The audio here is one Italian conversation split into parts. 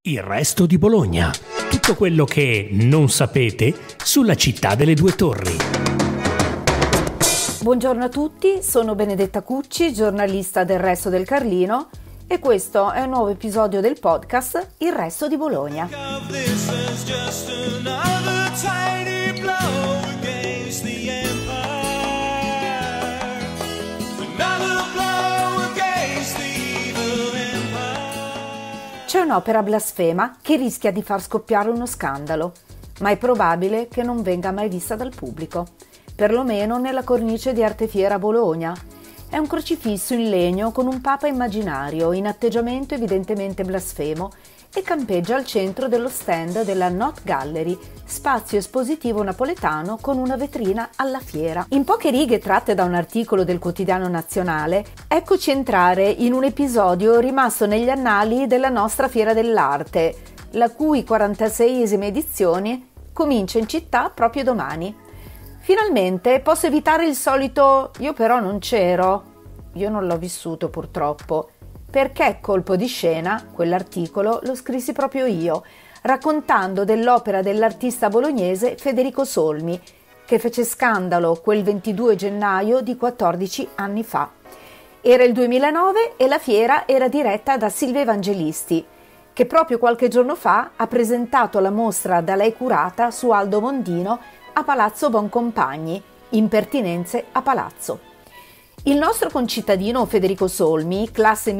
Il resto di Bologna. Tutto quello che non sapete sulla città delle due torri. Buongiorno a tutti, sono Benedetta Cucci, giornalista del Resto del Carlino, e questo è un nuovo episodio del podcast Il resto di Bologna. C'è un'opera blasfema che rischia di far scoppiare uno scandalo, ma è probabile che non venga mai vista dal pubblico, perlomeno nella cornice di Arte Fiera a Bologna. È un crocifisso in legno con un papa immaginario, in atteggiamento evidentemente blasfemo, e campeggia al centro dello stand della Not Gallery, spazio espositivo napoletano con una vetrina alla fiera. In poche righe tratte da un articolo del Quotidiano Nazionale, eccoci entrare in un episodio rimasto negli annali della nostra Fiera dell'Arte, la cui 46esima edizione comincia in città proprio domani. Finalmente posso evitare il solito "io però non c'ero", io non l'ho vissuto purtroppo, perché colpo di scena quell'articolo lo scrissi proprio io, raccontando dell'opera dell'artista bolognese Federico Solmi, che fece scandalo quel 22 gennaio di 14 anni fa. Era il 2009 e la fiera era diretta da Silvia Evangelisti, che proprio qualche giorno fa ha presentato la mostra da lei curata su Aldo Mondino a Palazzo Boncompagni, Impertinenze a Palazzo. Il nostro concittadino Federico Solmi, classe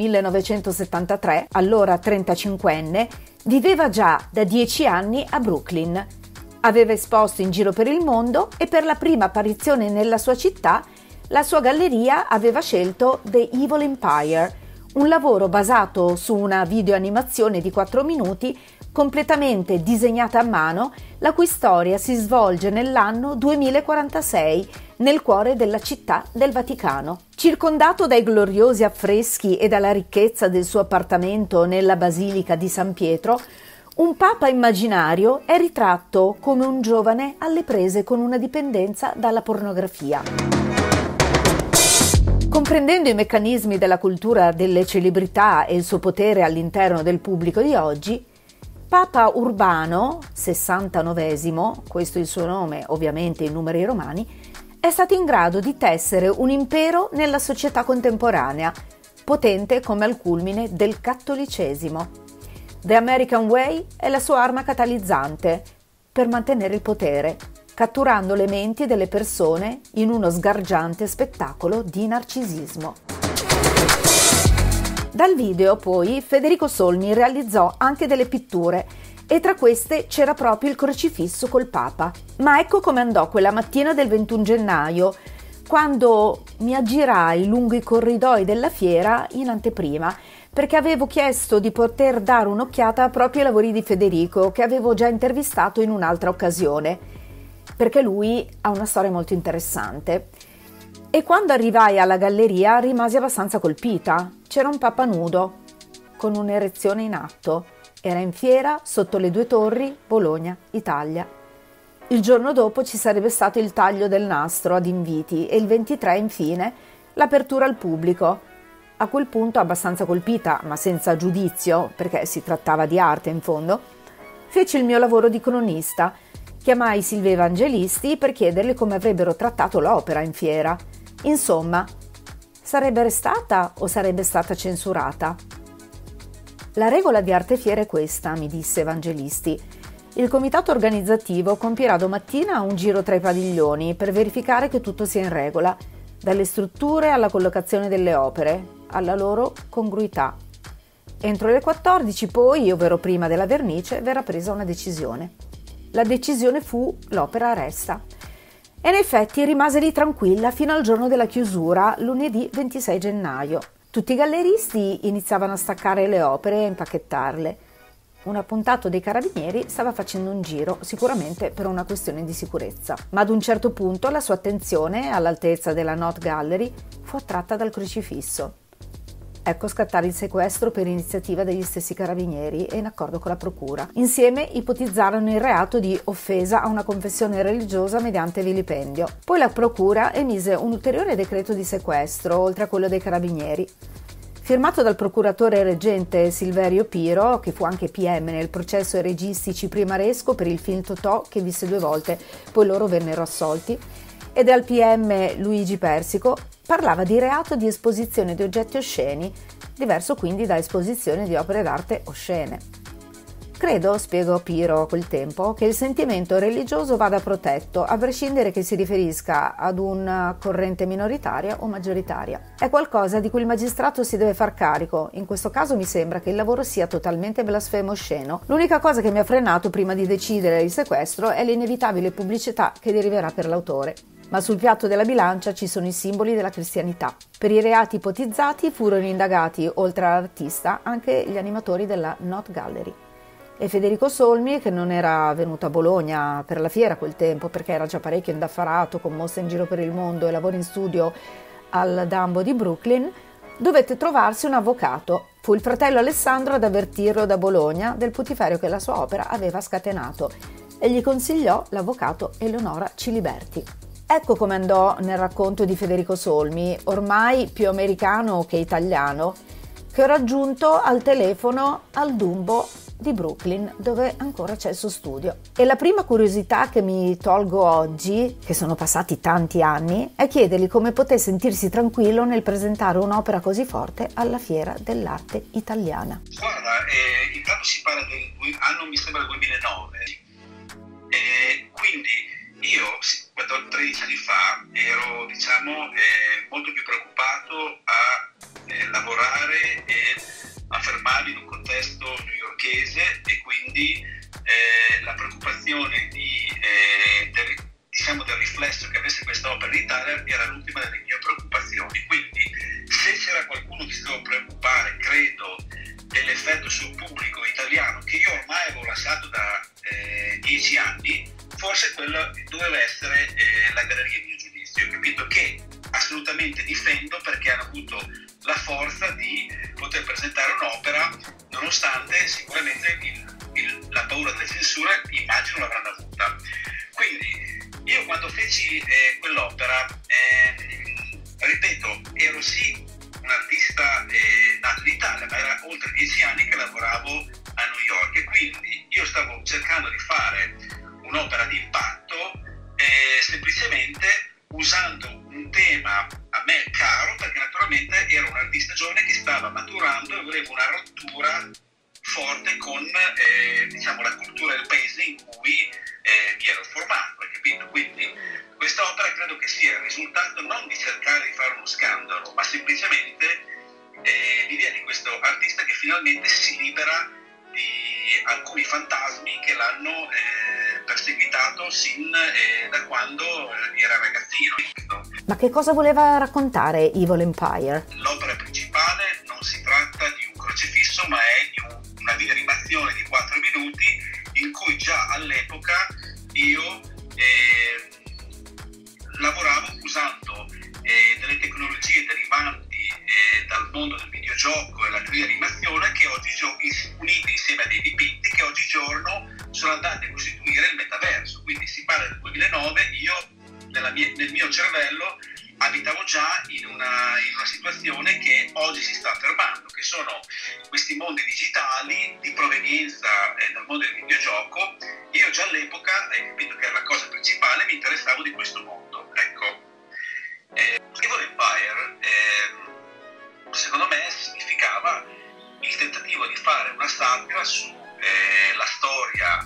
1973, allora 35enne, viveva già da 10 anni a Brooklyn. Aveva esposto in giro per il mondo e per la prima apparizione nella sua città la sua galleria aveva scelto The Evil Empire, un lavoro basato su una videoanimazione di 4 minuti completamente disegnata a mano, la cui storia si svolge nell'anno 2046, nel cuore della città del Vaticano. Circondato dai gloriosi affreschi e dalla ricchezza del suo appartamento nella Basilica di San Pietro, un papa immaginario è ritratto come un giovane alle prese con una dipendenza dalla pornografia. Comprendendo i meccanismi della cultura delle celebrità e il suo potere all'interno del pubblico di oggi, Papa Urbano, 69esimo, questo è il suo nome ovviamente in numeri romani, è stato in grado di tessere un impero nella società contemporanea, potente come al culmine del cattolicesimo. The American Way è la sua arma catalizzante per mantenere il potere, catturando le menti delle persone in uno sgargiante spettacolo di narcisismo. Dal video, poi, Federico Solmi realizzò anche delle pitture e tra queste c'era proprio il crocifisso col Papa. Ma ecco come andò quella mattina del 21 gennaio, quando mi aggirai lungo i corridoi della fiera in anteprima, perché avevo chiesto di poter dare un'occhiata proprio ai lavori di Federico, che avevo già intervistato in un'altra occasione, perché lui ha una storia molto interessante. E quando arrivai alla galleria rimasi abbastanza colpita. C'era un papa nudo, con un'erezione in atto. Era in fiera sotto le due torri, Bologna, Italia. Il giorno dopo ci sarebbe stato il taglio del nastro ad inviti e il 23, infine, l'apertura al pubblico. A quel punto, abbastanza colpita, ma senza giudizio, perché si trattava di arte in fondo, feci il mio lavoro di cronista. Chiamai Silvia Evangelisti per chiederle come avrebbero trattato l'opera in fiera. Insomma, sarebbe restata o sarebbe stata censurata? La regola di Arte Fiera è questa, mi disse Evangelisti. Il comitato organizzativo compirà domattina un giro tra i padiglioni per verificare che tutto sia in regola, dalle strutture alla collocazione delle opere, alla loro congruità. Entro le 14 poi, ovvero prima della vernice, verrà presa una decisione. La decisione fu: l'opera resta. E in effetti rimase lì tranquilla fino al giorno della chiusura, lunedì 26 gennaio. Tutti i galleristi iniziavano a staccare le opere e a impacchettarle. Un appuntato dei carabinieri stava facendo un giro, sicuramente per una questione di sicurezza. Ma ad un certo punto la sua attenzione, all'altezza della Not Gallery, fu attratta dal crocifisso. Ecco scattare il sequestro per iniziativa degli stessi carabinieri e in accordo con la procura. Insieme ipotizzarono il reato di offesa a una confessione religiosa mediante vilipendio. Poi la procura emise un ulteriore decreto di sequestro, oltre a quello dei carabinieri. firmato dal procuratore reggente Silverio Piro, che fu anche PM nel processo ai registi Ciprimaresco per il film Totò, che visse 2 volte, poi loro vennero assolti, e dal PM Luigi Persico, parlava di reato di esposizione di oggetti osceni, diverso quindi da esposizione di opere d'arte oscene. Credo, spiegò Piro a quel tempo, che il sentimento religioso vada protetto, a prescindere che si riferisca ad una corrente minoritaria o maggioritaria. È qualcosa di cui il magistrato si deve far carico. In questo caso mi sembra che il lavoro sia totalmente blasfemo osceno. L'unica cosa che mi ha frenato prima di decidere il sequestro è l'inevitabile pubblicità che deriverà per l'autore. Ma sul piatto della bilancia ci sono i simboli della cristianità. Per i reati ipotizzati furono indagati, oltre all'artista, anche gli animatori della Not Gallery. E Federico Solmi, che non era venuto a Bologna per la fiera a quel tempo perché era già parecchio indaffarato con mostre in giro per il mondo e lavori in studio al Dumbo di Brooklyn, dovette trovarsi un avvocato. Fu il fratello Alessandro ad avvertirlo da Bologna del putiferio che la sua opera aveva scatenato e gli consigliò l'avvocato Eleonora Ciliberti. Ecco come andò nel racconto di Federico Solmi, ormai più americano che italiano, che ho raggiunto al telefono al Dumbo di Brooklyn, dove ancora c'è il suo studio. E la prima curiosità che mi tolgo oggi, che sono passati tanti anni, è chiedergli come poté sentirsi tranquillo nel presentare un'opera così forte alla Fiera dell'Arte Italiana. Guarda, intanto si parla del anno, mi sembra, 2009, quindi io 13 anni fa ero, molto più preoccupato a lavorare e affermarmi in un contesto newyorkese, e quindi la preoccupazione del riflesso che avesse questa opera in Italia era l'ultima delle mie preoccupazioni. Quindi se c'era qualcuno che si doveva preoccupare, credo, dell'effetto sul pubblico italiano, che io ormai avevo lasciato da 10 anni, forse quello doveva essere la Galleria di Mio Giudizio, capito, che assolutamente difendo, perché hanno avuto la forza di poter presentare un'opera nonostante sicuramente la paura delle censure, immagino, l'avranno avuta. Quindi io quando feci quell'opera, ripeto, ero sì un artista nato in Italia, ma era oltre 10 anni che lavoravo a New York, e quindi io stavo cercando di fare un'opera di impatto, semplicemente usando un tema a me caro, perché naturalmente ero un artista giovane che stava maturando e volevo una rottura forte con la cultura del paese in cui mi ero formato, hai capito? Quindi questa opera credo che sia il risultato non di cercare di fare uno scandalo, ma semplicemente l'idea di questo artista che finalmente si libera di alcuni fantasmi che l'hanno perseguitato sin da quando era ragazzino. Ma che cosa voleva raccontare Evil Empire? L'opera principale non si tratta di un crocifisso, ma è di una videoanimazione di 4 minuti in cui già all'epoca io lavoravo usando delle tecnologie derivanti dal mondo del videogioco e la 3D animazione, che unite insieme a dei dipinti che oggigiorno sono andati a costituire il metaverso. Quindi si parla del 2009, io nel mio cervello abitavo già in una situazione che oggi si sta affermando, che sono questi mondi digitali di provenienza dal mondo del videogioco. Io già all'epoca, hai capito che era la cosa principale, mi interessavo di questo mondo. Ecco, Evil Empire secondo me significava il tentativo di fare una satira sulla storia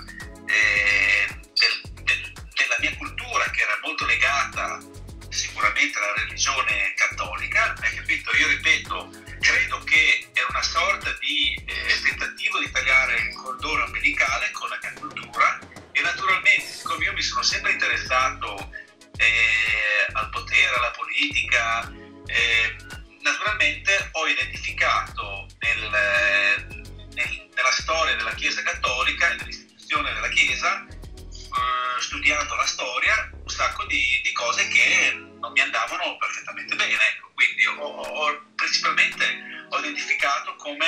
della mia cultura, che era molto legata sicuramente alla religione cattolica, hai capito? Io ripeto, credo che era una sorta di tentativo di tagliare il cordone ombelicale con la mia cultura, e naturalmente, siccome io mi sono sempre interessato al potere, alla politica, naturalmente ho identificato nella storia della Chiesa cattolica e dell'istituzione della Chiesa, studiando la storia, un sacco di cose che non mi andavano perfettamente bene. Ecco. Quindi principalmente ho identificato come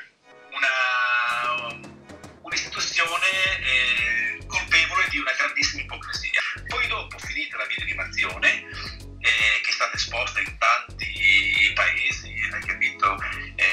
un'istituzione colpevole di una grandissima ipocrisia. Poi dopo, finita la videoanimazione, che è stata esposta in tanti paesi, hai capito,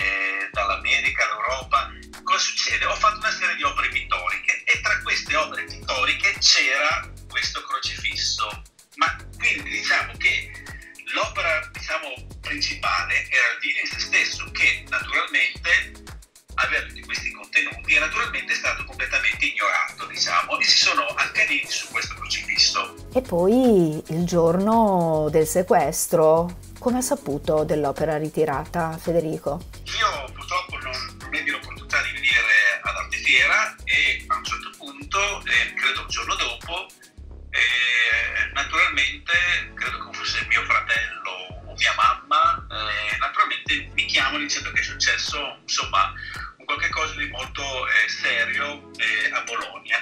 c'era questo crocifisso. Ma quindi diciamo che l'opera, principale era il video in se stesso, che naturalmente aveva tutti questi contenuti e naturalmente è stato completamente ignorato, e si sono accaniti su questo crocifisso. E poi il giorno del sequestro, come ha saputo dell'opera ritirata, Federico? Io purtroppo non ebbi l'opportunità di venire ad Artefiera e a un certo punto, credo il giorno dopo, naturalmente, credo che fosse mio fratello o mia mamma, naturalmente mi chiamano dicendo che è successo, insomma, un qualche cosa di molto serio a Bologna.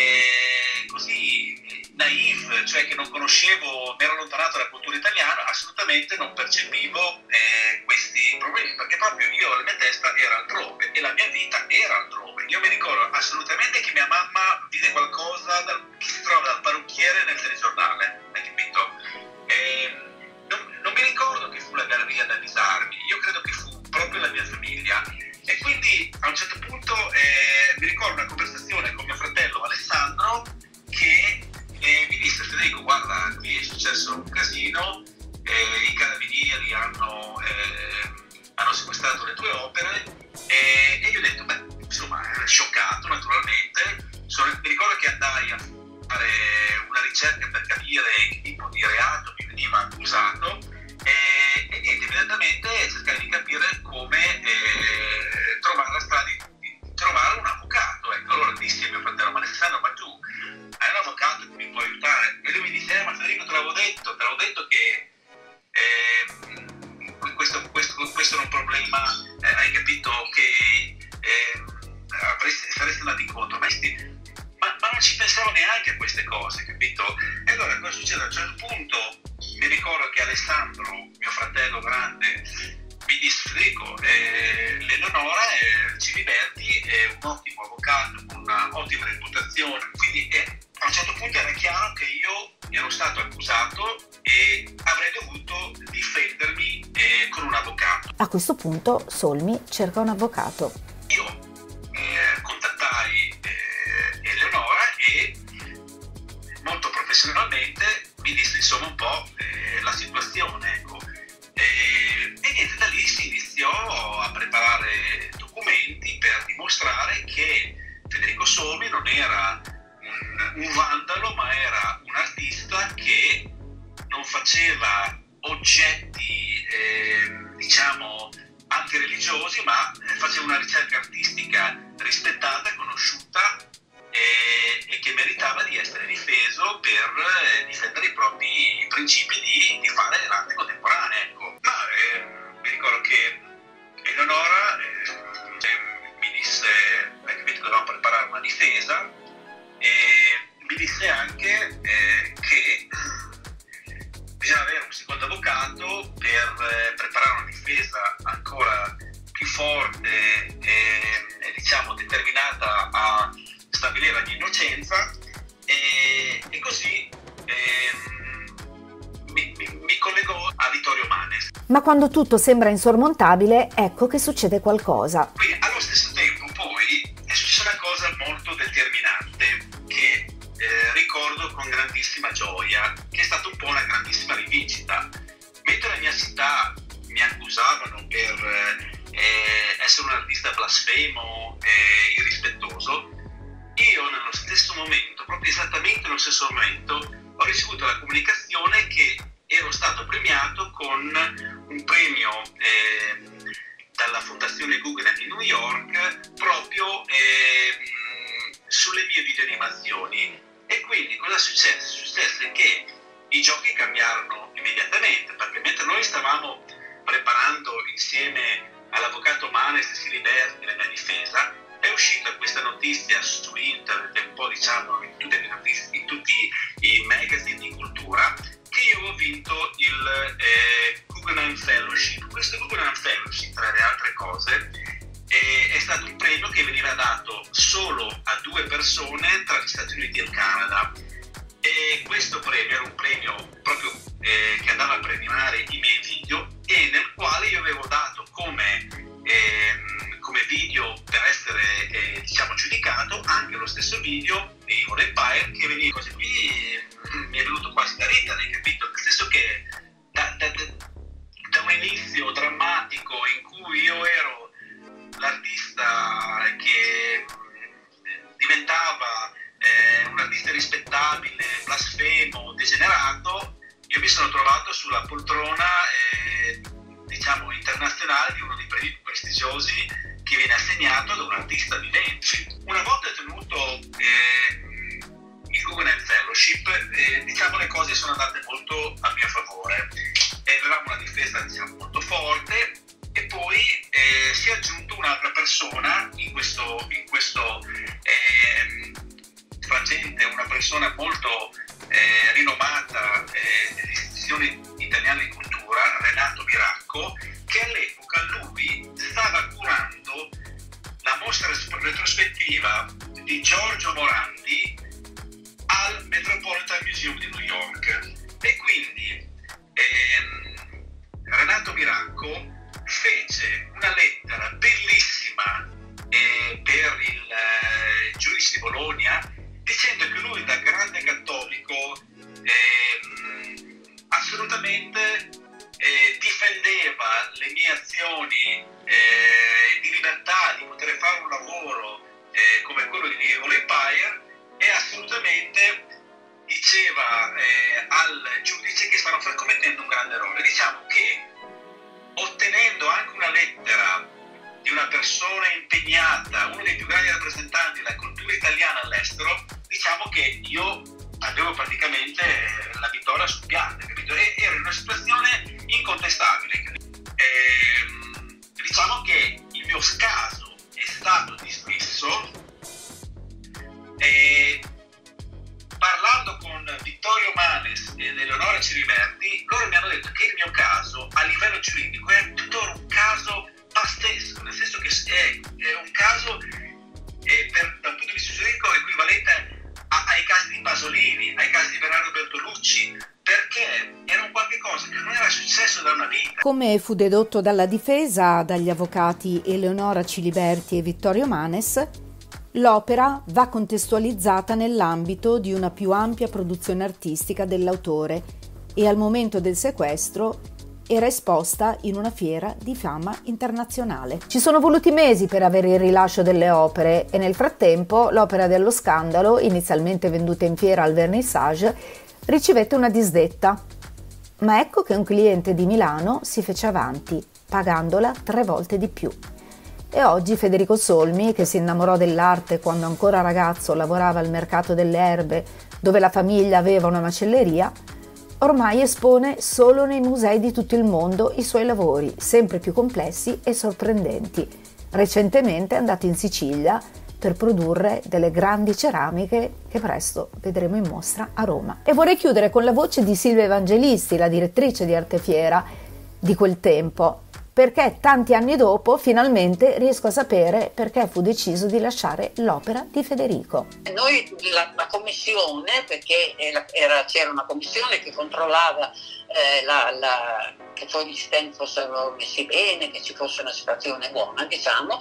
Così naif, cioè che non conoscevo, mi ero allontanato dalla cultura italiana, assolutamente non percepivo questi problemi, perché proprio io, la mia testa era altrove e la mia vita era altrove. Io mi ricordo assolutamente che mia mamma vide qualcosa che si trova dal parrucchiere nel telegiornale, hai capito? Non mi ricordo che fu la galleria ad avvisarmi, io credo che fu proprio la mia famiglia. E quindi a un certo punto mi ricordo una conversazione con mio fratello Alessandro che mi disse: Federico, guarda, qui è successo un casino, i carabinieri hanno sequestrato le tue opere, e io ho detto, beh, insomma, scioccato naturalmente. Mi ricordo che andai a fare una ricerca per capire che tipo di reato mi veniva accusato, e niente, immediatamente cercai di capire come trovare la strada di trovare un avvocato. Ecco, allora dissi a mio fratello: ma Alessandro, ma tu hai un avvocato che mi può aiutare? E lui mi disse: ma Federico, te l'avevo detto che questo è un problema, hai capito, che saresti andato incontro. Ma non ci pensavo neanche a queste cose, capito? E allora cosa succede? A un certo punto mi ricordo che Alessandro, mio fratello grande, mi disse: Federico, l'Eleonora Ciliberti è un ottimo avvocato con un'ottima reputazione, quindi a un certo punto era chiaro che io ero stato accusato e avrei dovuto difendermi con un avvocato. A questo punto Solmi cerca un avvocato. Io contattai Eleonora e molto professionalmente mi disse insomma un po' la situazione, ecco. E niente, da lì si iniziò a preparare documenti per dimostrare che Federico Solmi non era un vandalo, ma era un artista che non faceva oggetti antireligiosi, ma faceva una ricerca artistica rispettata, conosciuta e che meritava di essere difeso per difendere i propri principi di fare l'arte contemporanea, ecco. Ma mi ricordo che Eleonora mi disse: hai capito che dovevamo preparare una difesa, e mi disse anche che bisogna avere un secondo avvocato per preparare una difesa ancora più forte e determinata a stabilire la mia innocenza, e così mi collegò a Vittorio Manes. Ma quando tutto sembra insormontabile, ecco che succede qualcosa. Quindi allo stesso tempo poi è successa una cosa molto determinante che ricordo con grandissima gioia, che è stata un po' una grandissima rivincita. Mentre la mia città mi accusavano per essere un artista blasfemo e irrispettoso, io nello stesso momento, proprio esattamente nello stesso momento, ho ricevuto la comunicazione che ero stato premiato con un premio dalla Fondazione Guggenheim di New York proprio sulle mie videoanimazioni. E quindi cosa successe? Successe che i giochi cambiarono immediatamente, perché mentre noi stavamo preparando insieme all'avvocato Manes e Ciliberti la mia difesa, è uscita questa notizia su internet e un po' in tutti i magazine di cultura, che io ho vinto il Guggenheim Fellowship. Questo Guggenheim Fellowship, tra le altre cose, è stato un premio che veniva dato solo a 2 persone tra gli Stati Uniti e il Canada, e questo premio era un premio proprio che andava a premiare i miei video, e nel quale io avevo dato come video per essere giudicato anche lo stesso video Evil Empire, che veniva così qui, mi è venuto quasi da ridere, hai capito? Nel senso che da un inizio drammatico in cui io ero l'artista che diventava un artista rispettabile, blasfemo, degenerato, io mi sono trovato sulla poltrona diciamo internazionale di uno dei premi più prestigiosi che viene assegnato ad un artista vivente. Una volta tenuto il Guggenheim Fellowship, diciamo le cose sono andate molto a mio favore. Avevamo una difesa, diciamo, molto forte, e poi si è aggiunto un'altra persona in questo frangente, una persona molto rinomata nelle istituzioni italiane di cultura, Renato Biracco, che all'epoca lui stava curando la mostra retrospettiva di Giorgio Morandi al Metropolitan Museum di New York, e quindi Renato Biracco fece una lettera bellissima per il giudice di Bologna, dicendo che lui, da grande cattolico, assolutamente difendeva le mie azioni di libertà, di poter fare un lavoro come quello di Evil Empire, e assolutamente diceva al giudice che stavano commettendo un grande errore. Diciamo che, ottenendo anche una lettera di una persona impegnata, uno dei più grandi rappresentanti della cultura italiana all'estero, diciamo che io avevo praticamente la vittoria sul piatto, capito? E ero in una situazione incontestabile. Diciamo che il mio scaso è stato dismesso. Parlando con Vittorio Manes ed Eleonora Ciliberti, loro mi hanno detto che il mio caso a livello giuridico è tuttora un caso pazzesco, nel senso che è un caso dal punto di vista giuridico equivalente ai casi di Pasolini, ai casi di Bernardo Bertolucci, perché era un qualche cosa che non era successo da una vita. Come fu dedotto dalla difesa, dagli avvocati Eleonora Ciliberti e Vittorio Manes, l'opera va contestualizzata nell'ambito di una più ampia produzione artistica dell'autore e al momento del sequestro era esposta in una fiera di fama internazionale. Ci sono voluti mesi per avere il rilascio delle opere e nel frattempo l'opera dello scandalo, inizialmente venduta in fiera al vernissage, ricevette una disdetta. Ma ecco che un cliente di Milano si fece avanti, pagandola 3 volte di più. E oggi Federico Solmi, che si innamorò dell'arte quando ancora ragazzo lavorava al mercato delle erbe, dove la famiglia aveva una macelleria, ormai espone solo nei musei di tutto il mondo i suoi lavori, sempre più complessi e sorprendenti. Recentemente è andato in Sicilia per produrre delle grandi ceramiche che presto vedremo in mostra a Roma. E vorrei chiudere con la voce di Silvia Evangelisti, la direttrice di Artefiera di quel tempo, perché tanti anni dopo finalmente riesco a sapere perché fu deciso di lasciare l'opera di Federico. Noi la commissione, perché c'era una commissione che controllava che poi gli stand fossero messi bene, che ci fosse una situazione buona, diciamo,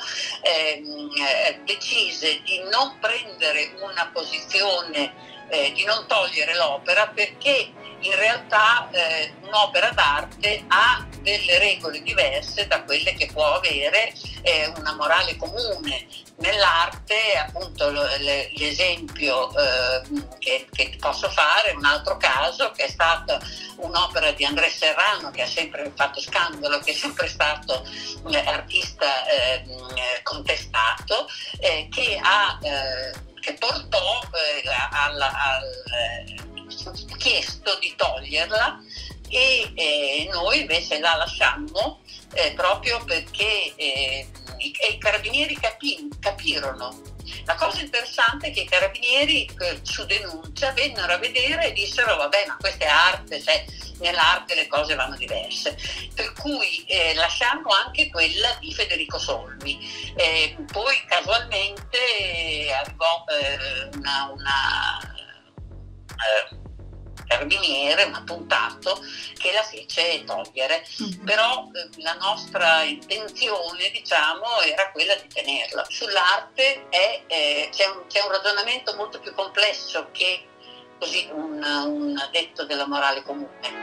decise di non prendere una posizione, di non togliere l'opera, perché in realtà un'opera d'arte ha delle regole diverse da quelle che può avere una morale comune. Nell'arte, appunto, l'esempio che posso fare, un altro caso, che è stata un'opera di André Serrano, che ha sempre fatto scandalo, che è sempre stato artista contestato, che portò chiesto di toglierla, e noi invece la lasciammo proprio perché i carabinieri capirono. La cosa interessante è che i carabinieri su denuncia vennero a vedere e dissero: vabbè, ma questa è arte, cioè nell'arte le cose vanno diverse, per cui lasciammo anche quella di Federico Solmi. Poi casualmente arrivò carabiniere, ma puntato, che la fece togliere. Però la nostra intenzione, diciamo, era quella di tenerla. Sull'arte c'è un ragionamento molto più complesso che così un detto della morale comune.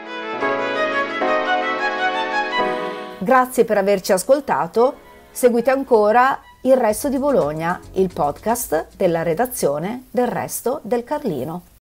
Grazie per averci ascoltato. Seguite ancora Il Resto di Bologna, il podcast della redazione del Resto del Carlino.